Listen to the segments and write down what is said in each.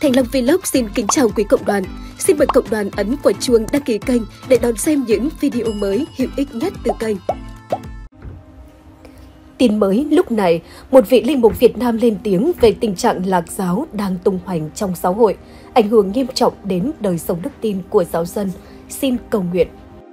Thành Long Vlog xin kính chào quý cộng đoàn. Xin mời cộng đoàn ấn quả chuông đăng ký kênh để đón xem những video mới hữu ích nhất từ kênh. Tin mới lúc này, một vị linh mục Việt Nam lên tiếng về tình trạng lạc giáo đang tung hoành trong xã hội, ảnh hưởng nghiêm trọng đến đời sống đức tin của giáo dân. Xin cầu nguyện.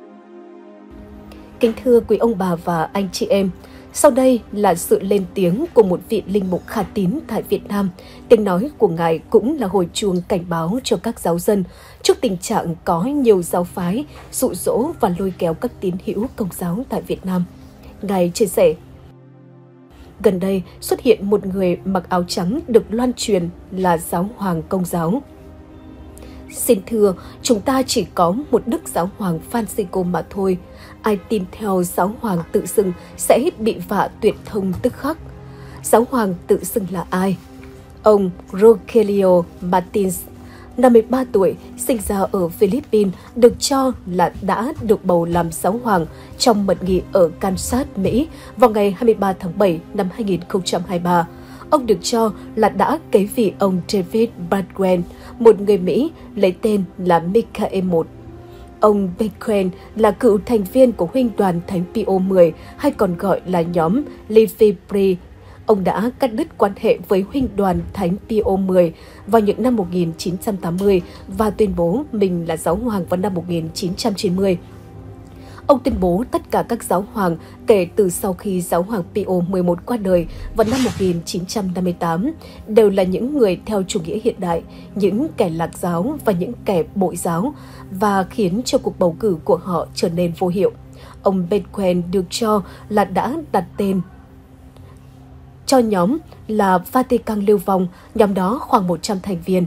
Kính thưa quý ông bà và anh chị em, sau đây là sự lên tiếng của một vị linh mục khá tín tại Việt Nam. Tiếng nói của Ngài cũng là hồi chuông cảnh báo cho các giáo dân trước tình trạng có nhiều giáo phái dụ dỗ và lôi kéo các tín hữu Công giáo tại Việt Nam. Ngài chia sẻ: gần đây xuất hiện một người mặc áo trắng được loan truyền là giáo hoàng Công giáo. Xin thưa, chúng ta chỉ có một Đức Giáo hoàng Francisco mà thôi. Ai tin theo giáo hoàng tự xưng sẽ bị vạ tuyệt thông tức khắc. Giáo hoàng tự xưng là ai? Ông Rogelio Martins, 53 tuổi, sinh ra ở Philippines, được cho là đã được bầu làm giáo hoàng trong mật nghị ở Kansas, Mỹ vào ngày 23 tháng 7 năm 2023. Ông được cho là đã kế vị ông David Baldwin, một người Mỹ lấy tên là Michael I. Ông Baldwin là cựu thành viên của Huynh đoàn Thánh Pio X, hay còn gọi là nhóm Lefebvre. Ông đã cắt đứt quan hệ với Huynh đoàn Thánh Pio X vào những năm 1980 và tuyên bố mình là giáo hoàng vào năm 1990. Ông tuyên bố tất cả các giáo hoàng kể từ sau khi giáo hoàng Pio XI qua đời vào năm 1958 đều là những người theo chủ nghĩa hiện đại, những kẻ lạc giáo và những kẻ bội giáo, và khiến cho cuộc bầu cử của họ trở nên vô hiệu. Ông Baldwin được cho là đã đặt tên cho nhóm là Vatican Lưu Vong, nhóm đó khoảng 100 thành viên.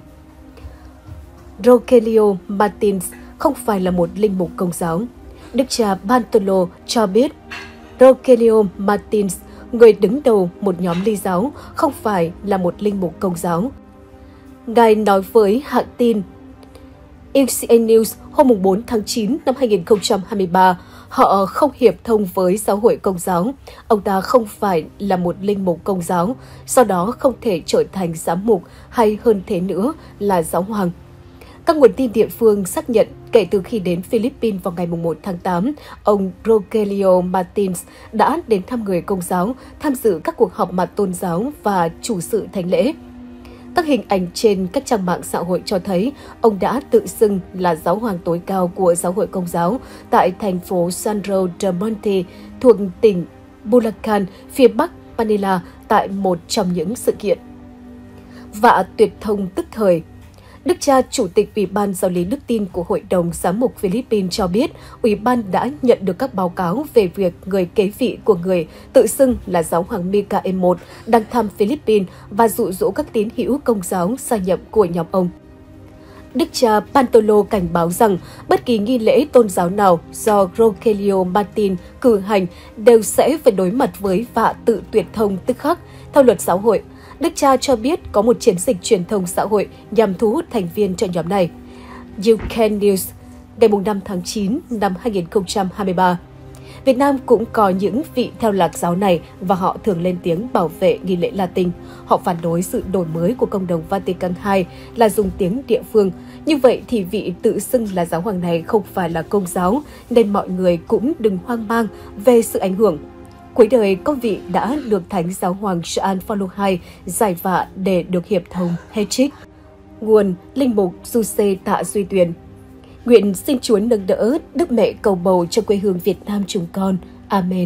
Rogelio Martins không phải là một linh mục Công giáo. Đức cha Bartolo cho biết Rogelio Martins, người đứng đầu một nhóm ly giáo, không phải là một linh mục Công giáo. Ngài nói với hãng tin UCN News hôm 4 tháng 9 năm 2023, họ không hiệp thông với giáo hội Công giáo. Ông ta không phải là một linh mục Công giáo, do đó không thể trở thành giám mục hay hơn thế nữa là giáo hoàng. Các nguồn tin địa phương xác nhận kể từ khi đến Philippines vào ngày 1 tháng 8, ông Rogelio Martins đã đến thăm người Công giáo, tham dự các cuộc họp mặt tôn giáo và chủ sự thánh lễ. Các hình ảnh trên các trang mạng xã hội cho thấy ông đã tự xưng là giáo hoàng tối cao của giáo hội Công giáo tại thành phố San Jose del Monte thuộc tỉnh Bulacan, phía bắc Manila, tại một trong những sự kiện vạ tuyệt thông tức thời. Đức cha Chủ tịch Ủy ban Giáo lý Đức tin của Hội đồng Giám mục Philippines cho biết, Ủy ban đã nhận được các báo cáo về việc người kế vị của người tự xưng là giáo hoàng Michael I đang thăm Philippines và dụ dỗ các tín hữu Công giáo gia nhập của nhóm ông. Đức cha Bartolo cảnh báo rằng bất kỳ nghi lễ tôn giáo nào do Rogelio Martins cử hành đều sẽ phải đối mặt với vạ tự tuyệt thông tức khắc theo luật giáo hội. Đức cha cho biết có một chiến dịch truyền thông xã hội nhằm thu hút thành viên cho nhóm này. UCN News, ngày 5 tháng 9 năm 2023. Việt Nam cũng có những vị theo lạc giáo này và họ thường lên tiếng bảo vệ nghi lễ Latin. Họ phản đối sự đổi mới của Công đồng Vatican II là dùng tiếng địa phương. Như vậy thì vị tự xưng là giáo hoàng này không phải là Công giáo, nên mọi người cũng đừng hoang mang về sự ảnh hưởng. Cuối đời, các vị đã được Thánh Giáo hoàng Gioan Phaolô II giải vạ để được hiệp thông hết trích. Nguồn: Linh mục Giuse Tạ Duy Tuyền. Nguyện xin Chúa nâng đỡ Đức Mẹ cầu bầu cho quê hương Việt Nam chúng con. Amen.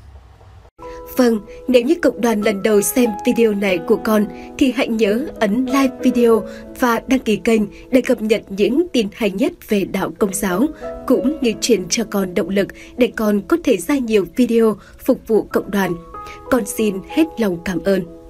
Vâng, nếu như cộng đoàn lần đầu xem video này của con thì hãy nhớ ấn like video và đăng ký kênh để cập nhật những tin hay nhất về đạo Công giáo, cũng như truyền cho con động lực để con có thể ra nhiều video phục vụ cộng đoàn. Con xin hết lòng cảm ơn.